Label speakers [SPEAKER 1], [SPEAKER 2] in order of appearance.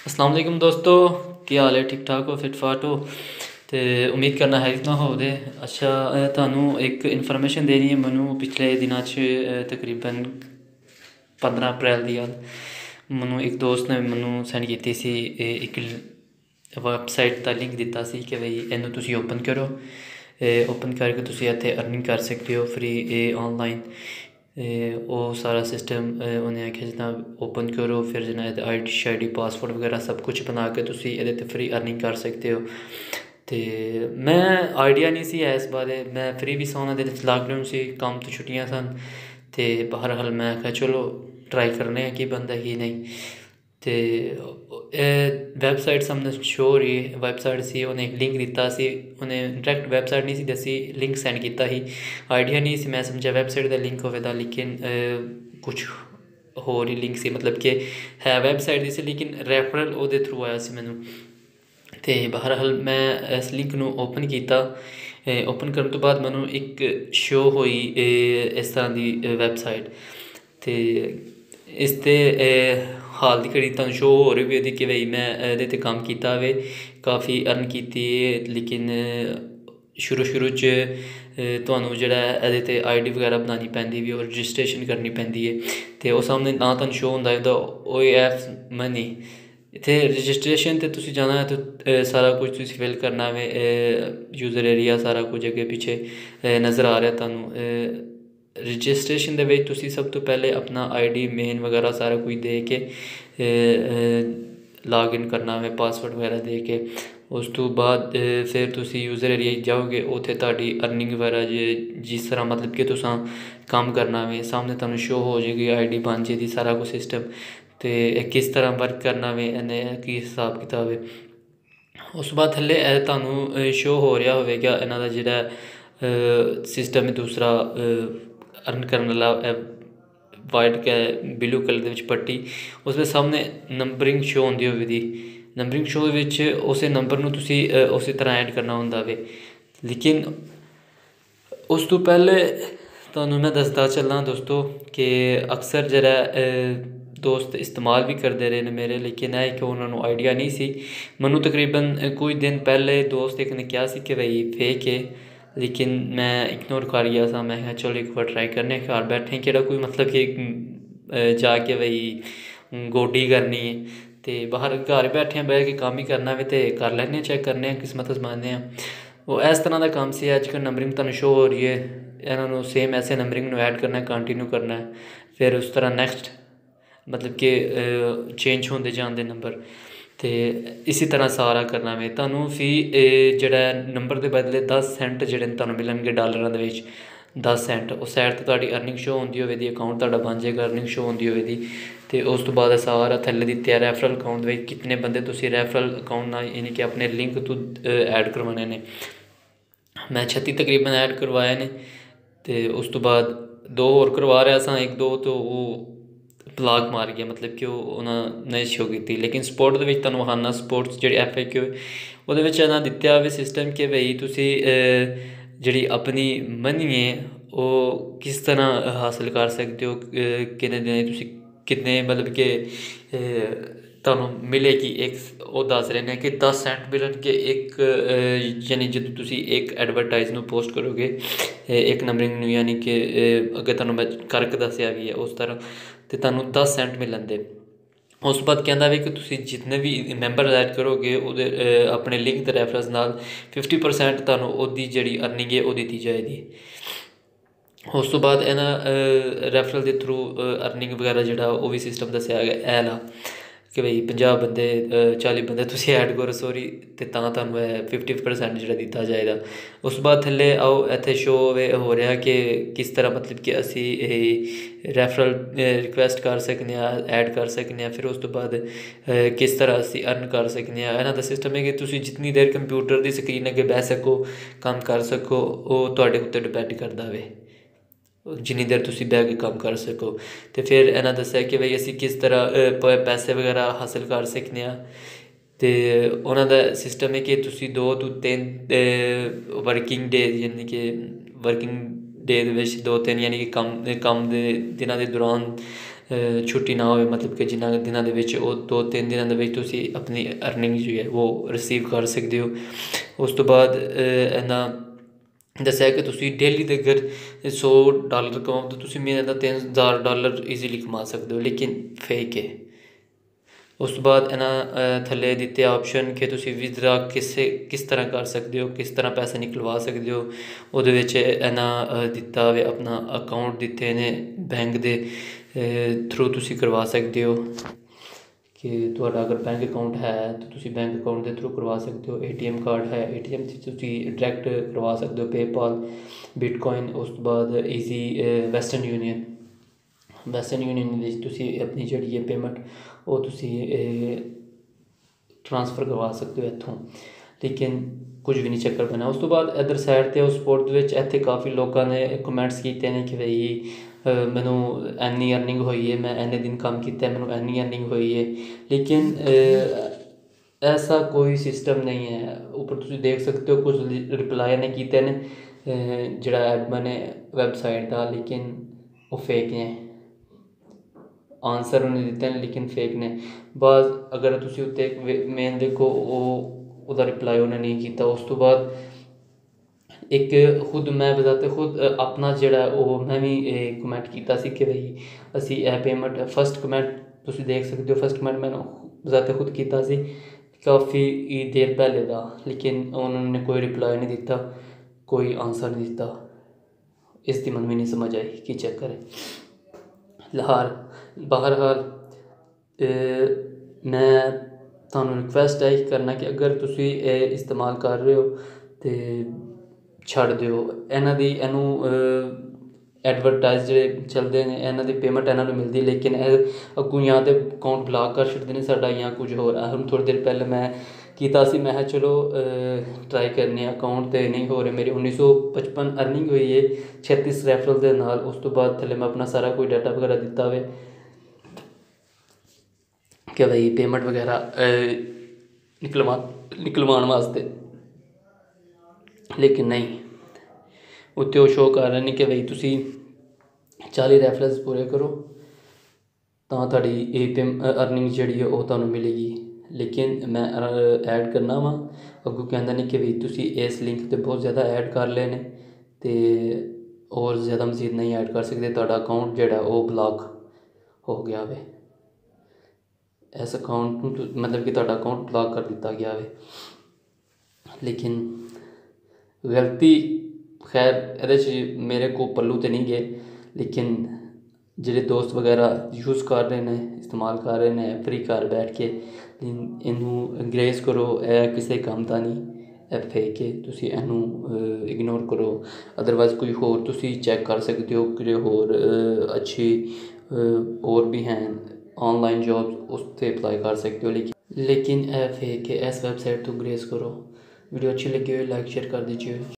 [SPEAKER 1] अस्सलाम वालेकुम दोस्तों, की हाल है? ठीक ठाक हो, फिट फाट हो? तो उम्मीद करना है ना हो दे। अच्छा, थानू एक इन्फॉर्मेशन देनी है। मैनू पिछले दिनों तकरीबन 15 अप्रैल की गल, मैनू एक दोस्त ने मैनू सेंड की सी एक वैबसाइट का लिंक दिता सी कि बई इनू तुसी ओपन करो। ओपन करके तुसी इत्थे अर्निंग कर सकते हो फ्री ऑनलाइन। वो सारा सिस्टम उन्हें आख्या जितना ओपन करो, फिर जिन्हें ID शाईडी पासवर्ड वगैरह सब कुछ बना के तुसी ये फ्री अर्निंग कर सकते हो। तो मैं आइडिया नहीं सी है इस बारे, मैं फ्री भी सोना दिन लाकडाउन से काम तो छुट्टियां सन। तो बहरहाल मैं आख्या चलो ट्राई करने कि बनता कि नहीं। तो वैबसाइट सामने शो हो रही है। वैबसाइट सी उन्हें एक लिंक दिता सी, उन्हें डायरैक्ट वैबसाइट नहीं सी दसी, लिंक सेंड किया ही। आइडिया नहीं सी, मैं समझा वैबसाइट का लिंक होगा, लेकिन कुछ होर ही लिंक सी, मतलब कि है वैबसाइट दी सी लेकिन रैफरल वो थ्रू आया सी मैनू। तो बहरहाल मैं इस लिंक नू ओपन किया। ओपन करने तो बाद मैनू एक शो हुई इस तरह की वैबसाइट। तो इसते हाल की घड़ी तुहानू शो हो रही भी कि बई मैं ये काम किया वे, काफ़ी अर्न की, लेकिन शुरू शुरू च तुहानू जिहड़ा ये ID वगैरह बनानी पैंदी भी और रजिस्ट्रेशन करनी पैंदी है। तो उस सामने ना तुहानू शो होंदा है ओ एफ मनी। इत्थे रजिस्ट्रेशन तो तुसी जाना है तो सारा कुछ तुसी फिल करना है, यूज़र एरिया सारा कुछ अगे पिछे नज़र आ रहा तुहानू। रजिस्ट्रेशन दे विच तुसी सब तो पहले अपना ID मेन वगैरह सारा कुछ दे के लॉग इन करना है, पासवर्ड वगैरह दे के। उस तो बाद फिर तुसी यूज़र एरिया जाओगे, उत्थे तुहाडी अर्निंग वगैरह जिस तरह मतलब कि तुसां काम करना है सामने तुहानू शो हो जाएगी, ID बन जाएगी, सारा कुछ सिस्टम। तो किस तरह वर्क करना है, इन्हें की हिसाब किताब है। उस बाद थल्ले तुहानू शो हो रहा होगा इन्हां दा जिहड़ा सिस्टम है दूसरा अर्न करने वाला, वाइट के ब्लू कलर के पट्टी, उसमें सामने नंबरिंग शो होंदी होवे दी। नंबरिंग शो विच उस नंबर नू तुसी उस तरह ऐड करना होंदा वे। लेकिन उस तो पहले तुहानू मैं दसदा चलना दोस्तों कि अक्सर जरा दोस्त इस्तेमाल भी करते रहे ने मेरे, लेकिन है कि उन्होंने आइडिया नहीं सी। मैनू तकरीबन कुछ दिन पहले दोस्त एक ने कहा कि भाई फेक है, लेकिन मैं इग्नोर कर गया था। मैं कहा चलो एक बार ट्राई करने, घर बैठे कि कोई मतलब कि जाके भाई गोडी करनी है। तो बाहर घर बैठे बह के काम ही करना भी, तो कर लैने, चेक करने किस्मत आजमाने। वो इस तरह का काम से अजकल नंबरिंग तुहानू शो हो रही है, इन्होंने सेम ऐसे नंबरिंग ऐड करना है, कंटिन्यू करना है, फिर उस तरह नैक्सट मतलब कि चेंज होंदे जांदे नंबर। तो इसी तरह सारा करना में तुहानू फी जिहड़ा नंबर के बदले 10 सेंट जिहड़े तुहानू मिलणगे डॉलरां दे विच, 10 सेंट उस साइड तो तुहाडी अर्निंग शो होंदी होवे दी, अकाउंट तुहाडा बन जाएगा, अर्निंग शो होंदी होवे दी। तो उस तो बाद सारा थल्ले दित्ते रैफरल अकाउंट विच कितने बंदे तुसी रैफरल अकाउंट ना यानी कि अपने लिंक तो ऐड करवाने ने। मैं 36 तकरीबन ऐड करवाए ने। तो उस तो बाद 2 होर करवा रहा सा, एक दो तो वो ब्लॉक मार गया, मतलब कि उन्हें नहीं शो की। लेकिन स्पोर्ट के तुहानू वखाना, स्पोर्ट्स जी FAQ वो इन्हें दिता हुआ सिस्टम कि भाई तुसी जी अपनी मनी है वो किस तरह हासिल कर सकते हो, किन्ने दिन तुसी कितने मतलब कि तुहानू मिलेगी। एक वो दस रहे हैं कि 10 सेंट मिलन के एक, यानी जो तुसी एक एडवरटाइज नू पोस्ट करोगे एक नंबरिंग यानी कि अगर तुहानू मैं करके दसिया भी है उस तरह, तो तुहानू 10 सेंट मिलन दे। उस बाद कहता है कि तुसी जितने भी मैंबर ऐड करोगे उहदे अपने लिंक के रैफरेंस नाल 50% तुहानू ओहदी जिहड़ी अर्निंग है वो दी जाएगी। उस तो बाद इन्हां रैफरल के थ्रू अर्निंग वगैरह जिहड़ा वो भी सिस्टम दसिया गया है कि भाई 50 बंदे 40 बंदे तुसी ऐड करो सॉरी, तो तुहानू 50% जिहड़ा दिता जाएगा। उस बाद थल्ले आओ इत्थे शो हो रहा कि किस तरह मतलब कि असी रैफरल रिक्वेस्ट कर सकने, ऐड कर सकने, फिर उस तो बाद किस तरह असी अर्न कर सकने। इन्हां दा सिस्टम है कि तुसी जितनी देर कंप्यूटर की स्क्रीन अगे बह सको, काम कर सको, वो तुहाडे उत्ते डिपेंड करता वे, जिन्नी देर तुसी बह के काम कर सको। तो फिर इन्हें दस्सिया कि भाई असी किस तरह पैसे वगैरह हासिल कर सकने। तो उन्होंने सिस्टम है कि तुसी 2 तो 3 वर्किंग डे यानी कि वर्किंग डे 2-3 यानी कि कम दे दिनों के दौरान ਛੁੱਟੀ ਨਾ ਹੋਵੇ, ਮਤਲਬ ਕਿ ਜਿਨ੍ਹਾਂ ਦਿਨਾਂ ਦੇ ਵਿੱਚ ਉਹ 2-3 ਦਿਨਾਂ ਦੇ ਵਿੱਚ ਤੁਸੀਂ ਆਪਣੀ ਅਰਨਿੰਗ ਜੋ ਹੈ ਉਹ ਰਿਸੀਵ ਕਰ ਸਕਦੇ ਹੋ। ਉਸ ਤੋਂ ਬਾਅਦ ਇਹਨਾਂ ਦੱਸਿਆ ਕਿ ਤੁਸੀਂ ਡੇਲੀ ਦੇ ਅਗਰ $100 ਕਮਾਓ ਤਾਂ ਤੁਸੀਂ ਮਹੀਨੇ ਦਾ $3000 ਈਜ਼ੀਲੀ ਕਮਾ ਸਕਦੇ ਹੋ, ਲੇਕਿਨ ਫੇਕ ਹੈ। ਉਸ ਤੋਂ ਬਾਅਦ ਇਹਨਾਂ ਥੱਲੇ ਦਿੱਤੇ ਆਪਸ਼ਨ ਕਿ ਤੁਸੀਂ ਵਿਦਡਰਾ ਕਿਸ ਤਰ੍ਹਾਂ ਕਰ ਸਕਦੇ ਹੋ, ਕਿਸ ਤਰ੍ਹਾਂ ਪੈਸੇ ਨਿਕਲਵਾ ਸਕਦੇ ਹੋ। ਉਹਦੇ ਵਿੱਚ ਇਹਨਾਂ ਦਿੱਤਾ ਹੋਵੇ ਆਪਣਾ ਅਕਾਊਂਟ ਦਿੱਤੇ ਨੇ ਬੈਂਕ ਦੇ ਥਰੂ ਤੁਸੀਂ ਕਰਵਾ ਸਕਦੇ ਹੋ ਕਿ ਤੁਹਾਡਾ ਅਗਰ ਬੈਂਕ ਅਕਾਊਂਟ ਹੈ ਤਾਂ ਤੁਸੀਂ ਬੈਂਕ ਅਕਾਊਂਟ ਦੇ ਥਰੂ ਕਰਵਾ ਸਕਦੇ ਹੋ। ATM ਕਾਰਡ ਹੈ, ATM 'ਚ ਤੁਸੀਂ ਡਾਇਰੈਕਟ ਕਰਵਾ ਸਕਦੇ ਹੋ, ਪੇਪਾਲ, ਬਿਟਕੋਇਨ। ਉਸ ਤੋਂ ਬਾਅਦ ਵੈਸਟਰਨ ਯੂਨੀਅਨ ਵਿੱਚ ਤੁਸੀਂ ਆਪਣੀ ਜਿਹੜੀ ਹੈ ਪੇਮੈਂਟ ਉਹ ਤੁਸੀਂ ਟ੍ਰਾਂਸਫਰ ਕਰਵਾ ਸਕਦੇ ਹੋ ਇੱਥੋਂ, ਲੇਕਿਨ ਕੁਝ ਵੀ ਨਹੀਂ ਚੱਕਰ ਪੈਣਾ। ਉਸ ਤੋਂ ਬਾਅਦ ਇੱਧਰ ਸਾਈਡ 'ਤੇ ਉਸ ਸਪੋਰਟ ਦੇ ਵਿੱਚ ਇੱਥੇ ਕਾਫੀ ਲੋਕਾਂ ਨੇ ਕਮੈਂਟਸ ਕੀਤੇ ਨੇ ਕਿ ਬਈ ਮੈਨੂੰ ਇੰਨੀ ਅਰਨਿੰਗ ਹੋਈ ਹੈ, ਮੈਂ ਇੰਨੇ ਦਿਨ ਕੰਮ ਕੀਤਾ ਮੈਨੂੰ ਇੰਨੀ ਅਰਨਿੰਗ ਹੋਈ ਹੈ, ਲੇਕਿਨ ਐਸਾ ਕੋਈ ਸਿਸਟਮ ਨਹੀਂ ਹੈ। ਉੱਪਰ ਤੁਸੀਂ ਦੇਖ ਸਕਦੇ ਹੋ ਕੁਝ ਰਿਪਲਾਈ ਨੇ ਕੀਤੇ ਨੇ ਜਿਹੜਾ ਐਡਮਨ ਹੈ ਵੈਬਸਾਈਟ ਦਾ, ਲੇਕਿਨ ਉਹ ਫੇਕ ਨੇ। ਆਨਸਰ ਉਹਨੇ ਦਿੱਤੇ ਨੇ ਲੇਕਿਨ ਫੇਕ ਨੇ। ਬਾਅਦ ਅਗਰ ਤੁਸੀਂ ਉੱਤੇ ਮੇਨ ਦੇਖੋ ਉਹਦਾ ਰਿਪਲਾਈ ਉਹਨੇ ਨਹੀਂ ਕੀਤਾ। ਉਸ ਤੋਂ ਬਾਅਦ ਇੱਕ ਮੈਂ ਬਜ਼ਾਤੇ ਖੁਦ ਆਪਣਾ ਜਿਹੜਾ ਉਹ ਮੈਂ ਵੀ ਕਮੈਂਟ ਕੀਤਾ ਸੀ ਕਿ ਬਈ ਅਸੀਂ ਇਹ ਪੇਮੈਂਟ ਫਸਟ ਕਮੈਂਟ ਤੁਸੀਂ ਦੇਖ ਸਕਦੇ ਹੋ, ਫਸਟ ਕਮੈਂਟ ਮੈਨੂੰ ਬਜ਼ਾਤੇ ਖੁਦ ਕੀਤਾ ਸੀ ਕਾਫੀ ਦੇਰ ਪਹਿਲੇ ਦਾ, ਲੇਕਿਨ ਉਹਨਾਂ ਨੇ ਕੋਈ ਰਿਪਲਾਈ ਨਹੀਂ ਦਿੱਤਾ, ਕੋਈ ਆਨਸਰ ਨਹੀਂ ਦਿੱਤਾ। ਇਸ ਦੀ ਮੈਨੂੰ ਵੀ ਨਹੀਂ ਸਮਝ ਆਈ ਕੀ ਚੱਕਰ ਹੈ। ਬਹਰਹਾਲ ਮੈਂ ਤੁਹਾਨੂੰ ਰਿਕੁਐਸਟ ਹੈ ਕਰਨਾ ਕਿ ਅਗਰ ਤੁਸੀਂ ਇਹ ਇਸਤੇਮਾਲ ਕਰ ਰਹੇ ਹੋ ਤਾਂ ਛੱਡ ਦਿਓ। ਇਹਨੂੰ ਐਡਵਰਟਾਈਜ਼ ਜਿਹੜੇ ਚੱਲਦੇ ਨੇ ਇਹਨਾਂ ਦੀ ਪੇਮੈਂਟ ਇਹਨਾਂ ਨੂੰ ਮਿਲਦੀ, ਲੇਕਿਨ ਇਹ ਅੱਗੋਂ ਜਾਂ ਤਾਂ ਅਕਾਊਂਟ ਬਲਾਕ ਕਰ ਛੱਡਦੇ ਨੇ ਸਾਡਾ ਜਾਂ ਕੁਝ ਹੋਰ। ਹੁਣ ਥੋੜ੍ਹੀ ਦੇਰ ਪਹਿਲਾਂ ਮੈਂ ਕੀਤਾ ਸੀ, ਮੈਂ ਕਿਹਾ ਚਲੋ ਟਰਾਈ ਕਰਨੇ ਅਕਾਊਂਟ 'ਤੇ ਨਹੀਂ ਹੋ ਰਿਹਾ। ਮੇਰੀ 1955 ਅਰਨਿੰਗ ਹੋਈ ਹੈ 36 ਰੈਫਰਲ ਦੇ ਨਾਲ। ਉਸ ਤੋਂ ਬਾਅਦ ਥੱਲੇ ਮੈਂ ਆਪਣਾ ਸਾਰਾ ਕੋਈ ਡਾਟਾ ਵਗੈਰਾ ਦਿੱਤਾ ਹੋਵੇ ਕਿ ਬਈ ਪੇਮੈਂਟ ਵਗੈਰਾ ਨਿਕਲਵਾਉਣ ਵਾਸਤੇ, ਲੇਕਿਨ ਨਹੀਂ। ਉੱਤੇ ਉਹ ਸ਼ੋਅ ਕਰ ਰਹੇ ਨੇ ਕਿ ਬਈ ਤੁਸੀਂ 40 ਰੈਫਰੈਂਸ ਪੂਰੇ ਕਰੋ ਤਾਂ ਤੁਹਾਡੀ ਇਹ ਅਰਨਿੰਗ ਜਿਹੜੀ ਹੈ ਉਹ ਤੁਹਾਨੂੰ ਮਿਲੇਗੀ, ਲੇਕਿਨ ਮੈਂ ਐਡ ਕਰਨਾ ਵਾ ਅੱਗੋਂ ਕਹਿੰਦਾ ਨਹੀਂ ਕਿ ਵੀ ਤੁਸੀਂ ਇਸ ਲਿੰਕ 'ਤੇ ਬਹੁਤ ਜ਼ਿਆਦਾ ਐਡ ਕਰ ਲਏ ਨੇ ਅਤੇ ਹੋਰ ਜ਼ਿਆਦਾ ਮਜ਼ੀਦ ਨਹੀਂ ਐਡ ਕਰ ਸਕਦੇ, ਤੁਹਾਡਾ ਅਕਾਊਂਟ ਜਿਹੜਾ ਉਹ ਬਲਾਕ ਹੋ ਗਿਆ ਵੇ। ਇਸ ਅਕਾਊਂਟ ਨੂੰ ਮਤਲਬ ਕਿ ਤੁਹਾਡਾ ਅਕਾਊਂਟ ਬਲਾਕ ਕਰ ਦਿੱਤਾ ਗਿਆ ਵੇ, ਲੇਕਿਨ ਗਲਤੀ ਖੈਰ ਇਹਦੇ 'ਚ ਮੇਰੇ ਕੋਲ ਪੱਲੂ ਤੇ ਨਹੀਂ ਗਏ, ਲੇਕਿਨ ਜਿਹੜੇ ਦੋਸਤ ਵਗੈਰਾ ਯੂਜ਼ ਕਰ ਰਹੇ ਨੇ, ਇਸਤੇਮਾਲ ਕਰ ਰਹੇ ਨੇ ਫਰੀ ਘਰ ਬੈਠ ਕੇ, ਇਹਨੂੰ ਅੰਗਰੇਜ਼ ਕਰੋ, ਇਹ ਕਿਸੇ ਕੰਮ ਦਾ ਨਹੀਂ, ਇਹ ਫੇਕ ਹੈ। ਤੁਸੀਂ ਇਹਨੂੰ ਇਗਨੋਰ ਕਰੋ। ਅਦਰਵਾਈਜ਼ ਕੋਈ ਹੋਰ ਤੁਸੀਂ ਚੈੱਕ ਕਰ ਸਕਦੇ ਹੋ ਕਿ ਹੋਰ ਅੱਛੀ ਹੋਰ ਵੀ ਹਨ ऑनलाइन जॉब, उस पर अप्लाई कर सकते हो, लेकिन ਇਹ ਫੇਕ है। इस वेबसाइट तो ग्रेस करो। वीडियो अच्छी लगी हो लाइक शेयर कर दीजिए।